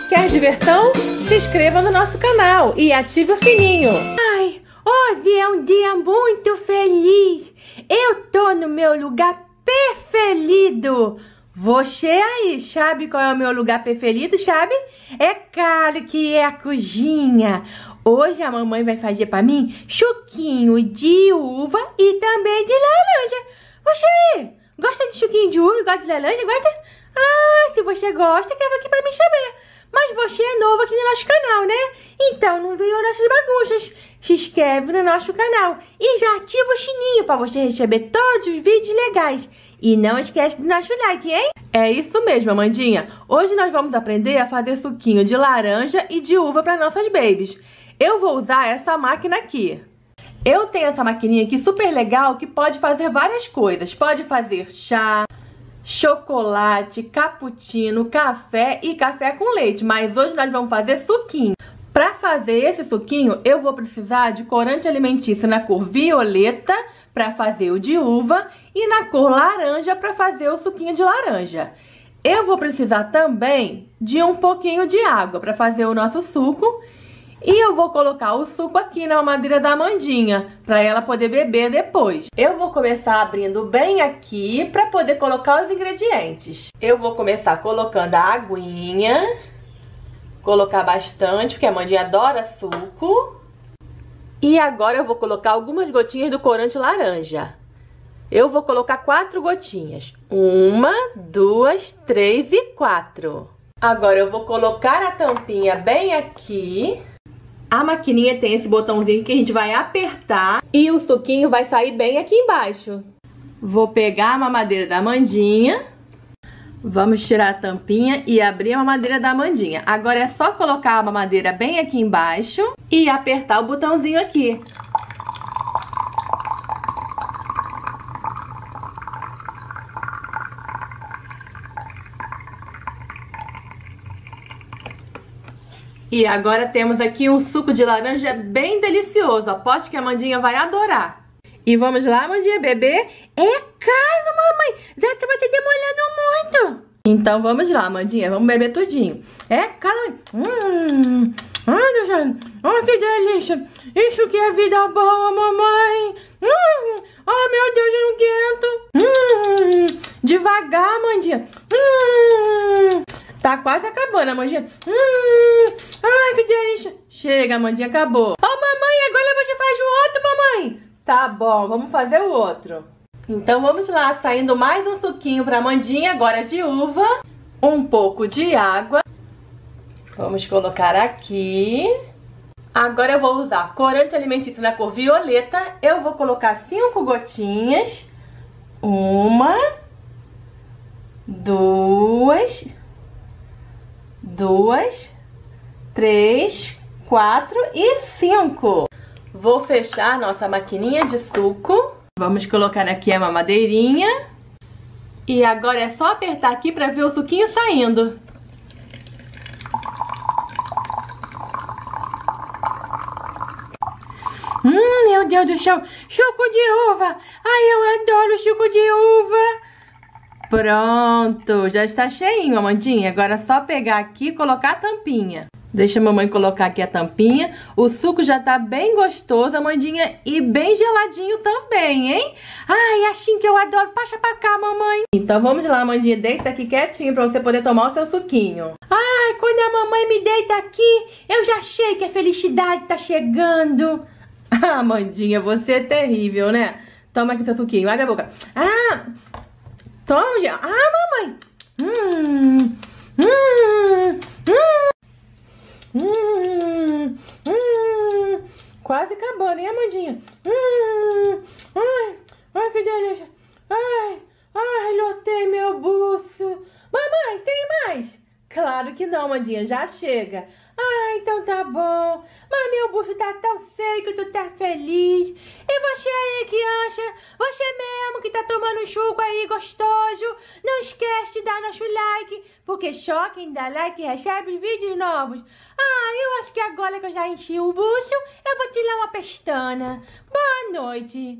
Quer diversão? Se inscreva no nosso canal e ative o sininho. Ai, hoje é um dia muito feliz. Eu tô no meu lugar preferido. Você aí, sabe qual é o meu lugar preferido, sabe? É claro que é a cozinha. Hoje a mamãe vai fazer pra mim suquinho de uva e também de laranja. Você aí, gosta de suquinho de uva e gosta de laranja? Gosta? Ah, se você gosta, quero aqui pra mim saber. Mas você é novo aqui no nosso canal, né? Então não veio nossas bagunças. Se inscreve no nosso canal e já ativa o sininho para você receber todos os vídeos legais. E não esquece do nosso like, hein? É isso mesmo, Amandinha. Hoje nós vamos aprender a fazer suquinho de laranja e de uva para nossas babies. Eu vou usar essa máquina aqui. Eu tenho essa maquininha aqui super legal que pode fazer várias coisas. Pode fazer chá, chocolate, cappuccino, café e café com leite. Mas hoje nós vamos fazer suquinho. Para fazer esse suquinho, eu vou precisar de corante alimentício na cor violeta para fazer o de uva e na cor laranja para fazer o suquinho de laranja. Eu vou precisar também de um pouquinho de água para fazer o nosso suco. E eu vou colocar o suco aqui na mamadeira da Amandinha, para ela poder beber depois. Eu vou começar abrindo bem aqui para poder colocar os ingredientes. Eu vou começar colocando a aguinha, colocar bastante, porque a Amandinha adora suco. E agora eu vou colocar algumas gotinhas do corante laranja. Eu vou colocar 4 gotinhas. 1, 2, 3 e 4. Agora eu vou colocar a tampinha bem aqui. A maquininha tem esse botãozinho que a gente vai apertar e o suquinho vai sair bem aqui embaixo. Vou pegar a mamadeira da Amandinha. Vamos tirar a tampinha e abrir a mamadeira da Amandinha. Agora é só colocar a mamadeira bem aqui embaixo e apertar o botãozinho aqui. E agora temos aqui um suco de laranja bem delicioso. Aposto que a Amandinha vai adorar. E vamos lá, Amandinha, beber? É claro, mamãe. Já tava te demorando muito. Então vamos lá, Amandinha. Vamos beber tudinho. É claro. Ai, Deus. Ai, que delícia. Isso que é vida boa, mamãe. Ai, meu Deus, eu não aguento. Devagar, Amandinha. Tá quase acabando, Amandinha. Ai, que delícia. Chega, Amandinha, acabou. Ô, mamãe, agora você faz o outro, mamãe. Tá bom, vamos fazer o outro. Então vamos lá, saindo mais um suquinho pra Amandinha, agora de uva. Um pouco de água. Vamos colocar aqui. Agora eu vou usar corante alimentício na cor violeta. Eu vou colocar 5 gotinhas. 1, 2, 3, 4 e 5. Vou fechar nossa maquininha de suco. Vamos colocar aqui a mamadeirinha. E agora é só apertar aqui para ver o suquinho saindo. Meu Deus do céu, suco de uva. Ai, eu adoro suco de uva. Pronto, já está cheinho, Amandinha. Agora é só pegar aqui e colocar a tampinha. Deixa a mamãe colocar aqui a tampinha. O suco já tá bem gostoso, Amandinha, e bem geladinho também, hein? Ai, assim que eu adoro. Passa pra cá, mamãe. Então vamos lá, Amandinha. Deita aqui quietinho pra você poder tomar o seu suquinho. Ai, quando a mamãe me deita aqui, eu já sei que a felicidade tá chegando. Ah, Amandinha, você é terrível, né? Toma aqui seu suquinho. Abre a boca. Toma, já. Mamãe. Quase acabou, né, Amandinha? Ai, que delícia. Ai, lotei meu buço. Mamãe, tem mais? Claro que não, Amandinha, já chega. Então tá bom. Mas meu bucho tá tão seco, tu tá feliz. E você aí que acha, você mesmo que tá tomando um suco aí gostoso, não esquece de dar nosso like, porque só quem dá like recebe vídeos novos. Eu acho que agora que eu já enchi o bucho, eu vou tirar uma pestana. Boa noite.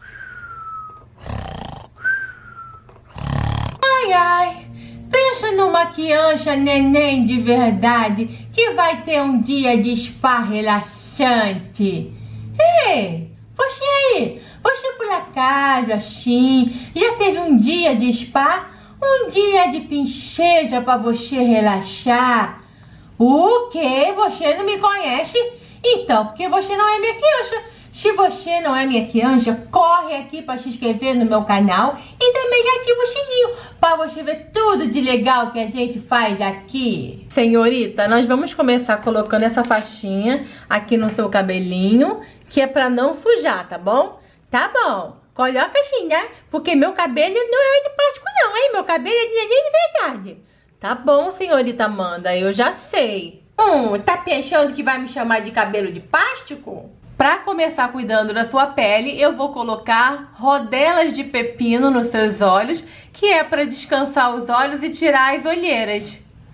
Ai, pensa numa sua criança neném de verdade que vai ter um dia de spa relaxante. Ei, você aí, você por acaso assim já teve um dia de spa? Um dia de pincheja para você relaxar? O quê? Você não me conhece? Então, porque você não é minha criança. Se você não é minha criança, corre aqui para se inscrever no meu canal e também ativa o sininho para você ver tudo de legal que a gente faz aqui. Senhorita, nós vamos começar colocando essa faixinha aqui no seu cabelinho, que é para não sujar, tá bom? Tá bom, coloca assim, né? Porque meu cabelo não é de plástico não, hein? Meu cabelo é de neném de verdade. Tá bom, senhorita Amanda, eu já sei. Tá pensando que vai me chamar de cabelo de plástico? Para começar cuidando da sua pele, eu vou colocar rodelas de pepino nos seus olhos, que é para descansar os olhos e tirar as olheiras.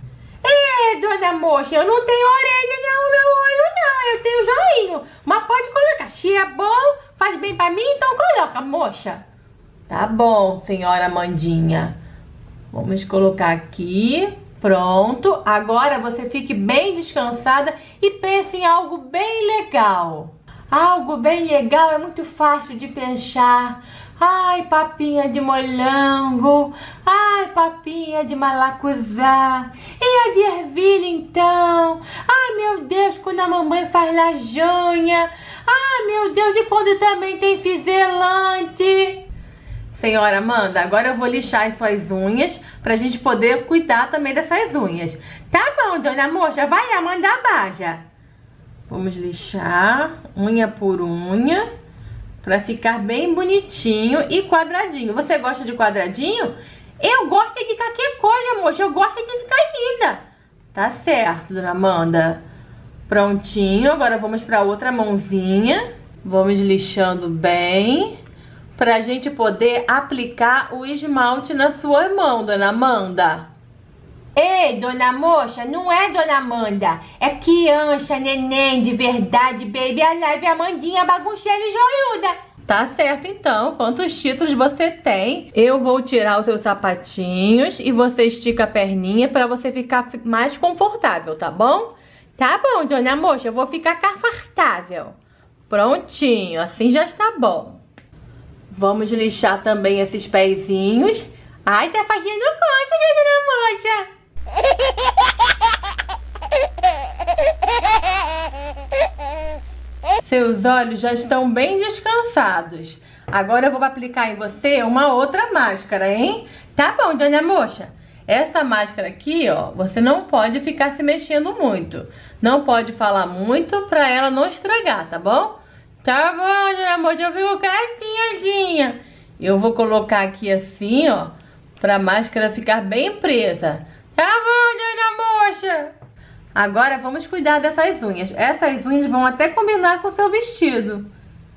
Dona moça, eu não tenho orelha no meu olho não, eu tenho joinho. Mas pode colocar, se é bom, faz bem para mim, então coloca, moça. Tá bom, senhora Amandinha. Vamos colocar aqui, pronto. Agora você fique bem descansada e pense em algo bem legal. Algo bem legal é muito fácil de pensar. Ai, papinha de morango. Ai, papinha de maracujá. E a de ervilha, então? Ai, meu Deus, quando a mamãe faz lasanha. Ai, meu Deus, e quando também tem fizelante. Senhora Amanda, agora eu vou lixar as suas unhas pra gente poder cuidar também dessas unhas. Tá bom, dona moça, vai lá, manda abaixo. Vamos lixar unha por unha pra ficar bem bonitinho e quadradinho. Você gosta de quadradinho? Eu gosto de qualquer coisa, moça. Eu gosto de ficar linda. Tá certo, dona Amanda. Prontinho. Agora vamos pra outra mãozinha. Vamos lixando bem pra gente poder aplicar o esmalte na sua mão, dona Amanda. Ei, dona moça, não é dona Amanda. É criança, neném, de verdade, baby alive, Amandinha, bagunceira e joiuda. Tá certo, então. Quantos títulos você tem? Eu vou tirar os seus sapatinhos e você estica a perninha pra você ficar mais confortável, tá bom? Tá bom, dona moça, eu vou ficar confortável. Prontinho, assim já está bom. Vamos lixar também esses pezinhos. Ai, tá fazendo coisa, né, dona moça? Seus olhos já estão bem descansados. Agora eu vou aplicar em você uma outra máscara, hein? Tá bom, dona moça. Essa máscara aqui, ó, você não pode ficar se mexendo muito. Não pode falar muito pra ela não estragar, tá bom? Tá bom, dona moça, eu fico quietinhazinha. Eu vou colocar aqui assim, ó, pra máscara ficar bem presa. Tá bom, dona moça. Agora vamos cuidar dessas unhas. Essas unhas vão até combinar com o seu vestido.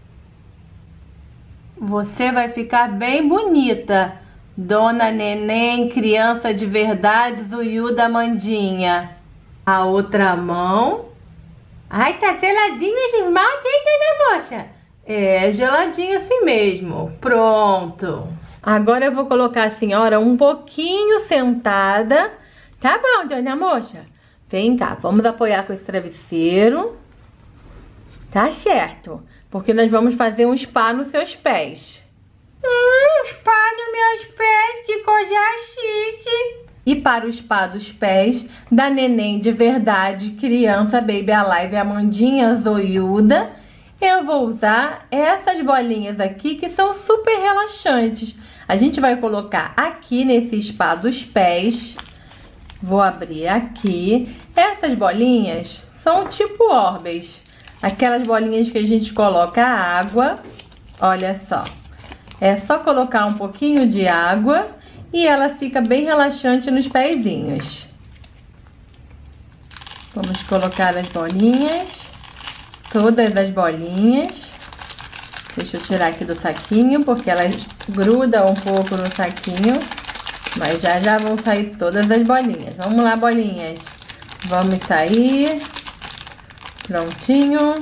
Você vai ficar bem bonita. Dona Neném, criança de verdade, zoiuda Amandinha. A outra mão. Ai, tá geladinho esse esmalte, hein, dona moça? É, geladinho assim mesmo. Pronto. Agora eu vou colocar a senhora um pouquinho sentada. Tá bom, dona moça? Vem cá, vamos apoiar com esse travesseiro. Tá certo, porque nós vamos fazer um spa nos seus pés. Spa nos meus pés, que coisa chique. E para o spa dos pés da neném de verdade, criança Baby Alive Amandinha zoiuda, eu vou usar essas bolinhas aqui que são super relaxantes. A gente vai colocar aqui nesse spa dos pés. Vou abrir aqui. Essas bolinhas são tipo Orbes. Aquelas bolinhas que a gente coloca água. Olha só. É só colocar um pouquinho de água e ela fica bem relaxante nos pezinhos. Vamos colocar as bolinhas. Todas as bolinhas. Deixa eu tirar aqui do saquinho, porque elas grudam um pouco no saquinho. Mas já já vão sair todas as bolinhas. Vamos lá, bolinhas. Vamos sair. Prontinho.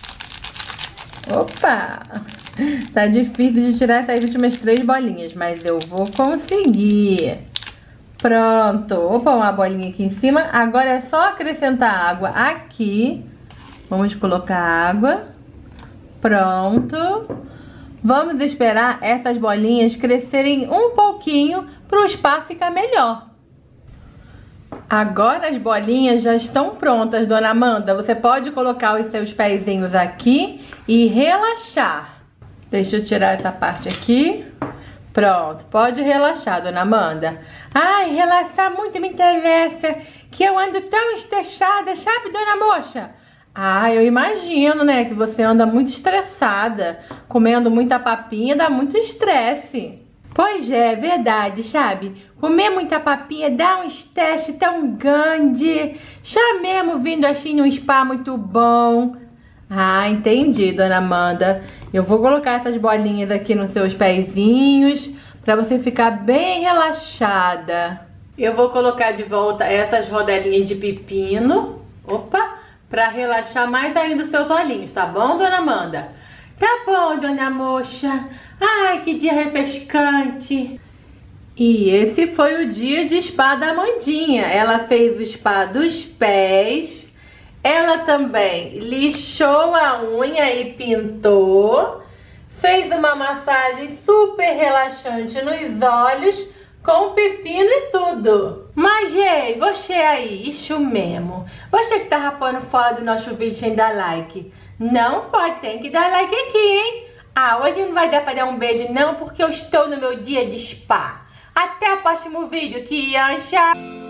Opa! Tá difícil de tirar essas últimas 3 bolinhas, mas eu vou conseguir. Pronto, vou pôr uma bolinha aqui em cima. Agora é só acrescentar água aqui. Vamos colocar água. Pronto. Vamos esperar essas bolinhas crescerem um pouquinho para o spa ficar melhor. Agora as bolinhas já estão prontas, dona Amanda. Você pode colocar os seus pezinhos aqui e relaxar. Deixa eu tirar essa parte aqui. Pronto, pode relaxar, dona Amanda. Ai, relaxar muito me interessa, que eu ando tão estressada, sabe, dona moça? Ah, eu imagino, né, que você anda muito estressada. Comendo muita papinha dá muito estresse. Pois é, verdade, sabe? Comer muita papinha dá um estresse tão grande. Já mesmo vindo assim num spa muito bom. Ah, entendi, dona Amanda. Eu vou colocar essas bolinhas aqui nos seus pezinhos pra você ficar bem relaxada. Eu vou colocar de volta essas rodelinhas de pepino. Opa! Pra relaxar mais ainda os seus olhinhos, tá bom, dona Amanda? Tá bom, dona moça. Ai, que dia refrescante. E esse foi o dia de spa da Amandinha. Ela fez o spa dos pés. Ela também lixou a unha e pintou. Fez uma massagem super relaxante nos olhos, com pepino e tudo. Mas, ei, você aí, isso mesmo. Você que tá rapando fora do nosso vídeo sem dar like. Não pode, tem que dar like aqui, hein? Ah, hoje não vai dar pra dar um beijo não, porque eu estou no meu dia de spa. Até o próximo vídeo, Kiancha.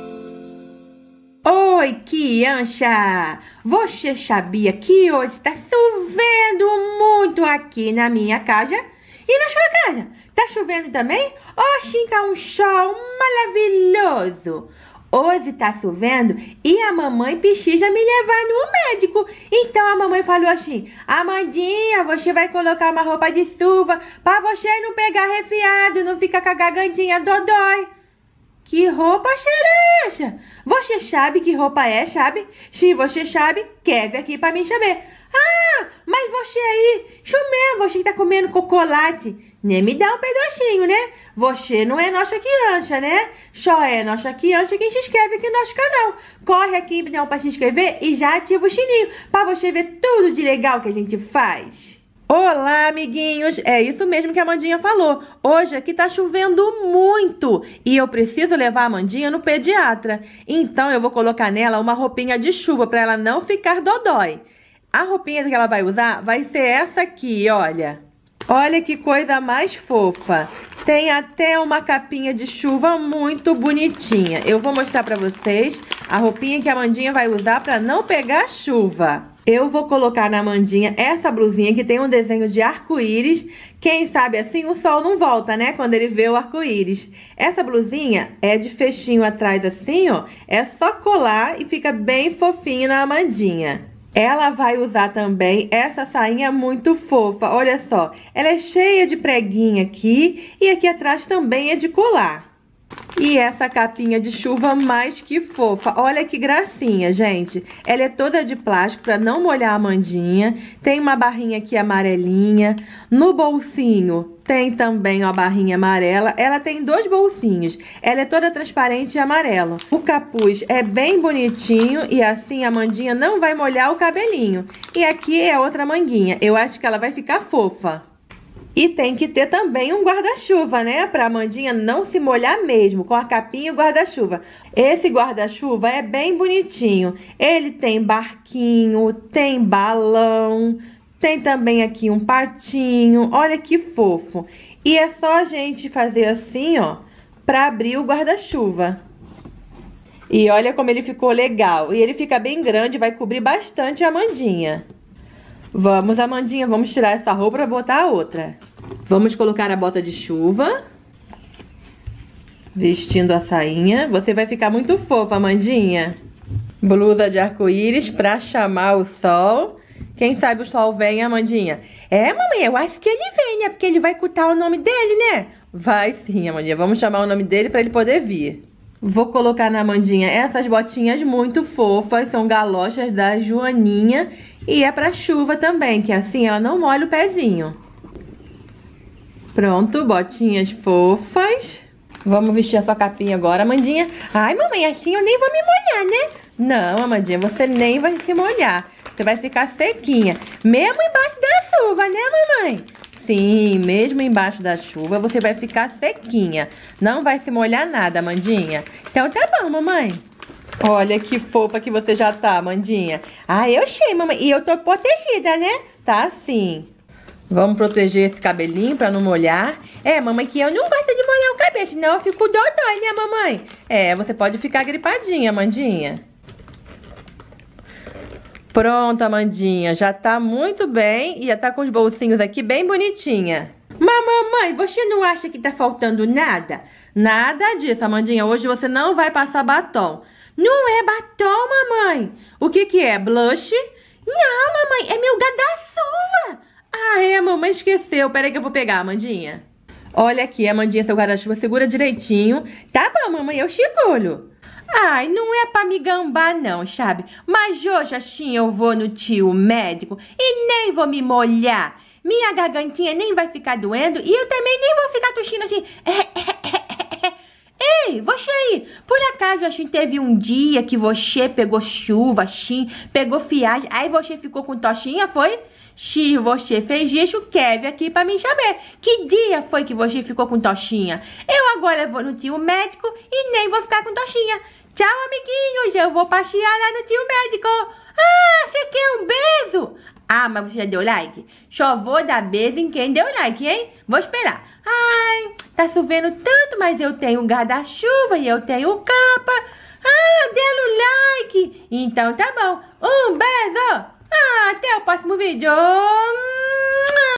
Oi, Kiancha. Você sabia que hoje tá chovendo muito aqui na minha casa? E na sua casa? Tá chovendo também? Oxi, tá um sol maravilhoso. Hoje tá chovendo e a mamãe precisa me levar no médico. Então a mamãe falou assim: Amandinha, você vai colocar uma roupa de chuva pra você não pegar resfriado, não ficar com a gargantinha dodói. Que roupa será essa? Você sabe que roupa é, sabe? Se você sabe, quer aqui pra mim saber. Ah, mas você aí, isso mesmo, você que tá comendo chocolate, nem me dá um pedacinho, né? Você não é nossa Kiancha, né? Só é nossa Kiancha quem se inscreve aqui no nosso canal. Corre aqui não, pra se inscrever e já ativa o sininho pra você ver tudo de legal que a gente faz. Olá, amiguinhos! É isso mesmo que a Amandinha falou. Hoje aqui tá chovendo muito e eu preciso levar a Amandinha no pediatra. Então eu vou colocar nela uma roupinha de chuva pra ela não ficar dodói. A roupinha que ela vai usar vai ser essa aqui, olha. Olha que coisa mais fofa. Tem até uma capinha de chuva muito bonitinha. Eu vou mostrar pra vocês a roupinha que a Amandinha vai usar pra não pegar chuva. Eu vou colocar na Amandinha essa blusinha que tem um desenho de arco-íris. Quem sabe assim o sol não volta, né? Quando ele vê o arco-íris. Essa blusinha é de fechinho atrás assim, ó. É só colar e fica bem fofinho na Amandinha. Ela vai usar também essa sainha muito fofa, olha só. Ela é cheia de preguinha aqui e aqui atrás também é de colar. E essa capinha de chuva mais que fofa. Olha que gracinha, gente. Ela é toda de plástico para não molhar a Amandinha. Tem uma barrinha aqui amarelinha. No bolsinho tem também uma barrinha amarela. Ela tem dois bolsinhos. Ela é toda transparente e amarelo. O capuz é bem bonitinho e assim a Amandinha não vai molhar o cabelinho. E aqui é outra manguinha. Eu acho que ela vai ficar fofa. E tem que ter também um guarda-chuva, né? Pra Amandinha não se molhar mesmo, com a capinha e o guarda-chuva. Esse guarda-chuva é bem bonitinho. Ele tem barquinho, tem balão, tem também aqui um patinho. Olha que fofo. E é só a gente fazer assim, ó, pra abrir o guarda-chuva. E olha como ele ficou legal. E ele fica bem grande, vai cobrir bastante a Amandinha. Vamos, Amandinha, vamos tirar essa roupa para botar a outra. Vamos colocar a bota de chuva. Vestindo a sainha. Você vai ficar muito fofa, Amandinha. Blusa de arco-íris para chamar o sol. Quem sabe o sol vem, Amandinha? É, mamãe, eu acho que ele vem, né? Porque ele vai escutar o nome dele, né? Vai sim, Amandinha. Vamos chamar o nome dele para ele poder vir. Vou colocar na Amandinha essas botinhas muito fofas, são galochas da Joaninha e é pra chuva também, que assim ela não molha o pezinho. Pronto, botinhas fofas. Vamos vestir a sua capinha agora, Amandinha. Ai, mamãe, assim eu nem vou me molhar, né? Não, Amandinha, você nem vai se molhar. Você vai ficar sequinha. Mesmo embaixo da chuva, né, mamãe? Sim, mesmo embaixo da chuva, você vai ficar sequinha. Não vai se molhar nada, Amandinha. Então tá bom, mamãe. Olha que fofa que você já tá, Amandinha. Ah, eu sei, mamãe. E eu tô protegida, né? Tá sim. Vamos proteger esse cabelinho pra não molhar. É, mamãe, que eu não gosto de molhar o cabelo, senão eu fico dodói, né, mamãe? É, você pode ficar gripadinha, Amandinha. Pronto, Amandinha, já tá muito bem e já tá com os bolsinhos aqui bem bonitinha. Mas, mamãe, você não acha que tá faltando nada? Nada disso, Amandinha. Hoje você não vai passar batom. Não é batom, mamãe. O que que é? Blush? Não, mamãe, é meu guarda-chuva. Ah, é, mamãe esqueceu. Peraí que eu vou pegar, Amandinha. Olha aqui, Amandinha, seu guarda-chuva, segura direitinho. Tá bom, mamãe, eu seguro. Ai, não é pra me gambar não, sabe? Mas hoje assim eu vou no tio médico e nem vou me molhar. Minha gargantinha nem vai ficar doendo e eu também nem vou ficar tossindo assim. Ei, você aí, por acaso assim teve um dia que você pegou chuva assim, pegou friagem, aí você ficou com tossinha, foi? Se você fez isso, Kevin aqui pra mim saber. Que dia foi que você ficou com tossinha? Eu agora vou no tio médico e nem vou ficar com tossinha. Tchau, amiguinhos, eu vou passear lá no tio médico. Ah, você quer um beijo? Ah, mas você já deu like? Só vou dar beijo em quem deu like, hein? Vou esperar. Ai, tá chovendo tanto, mas eu tenho guarda-chuva e eu tenho capa. Ah, deram like. Então tá bom. Um beijo. Ah, até o próximo vídeo.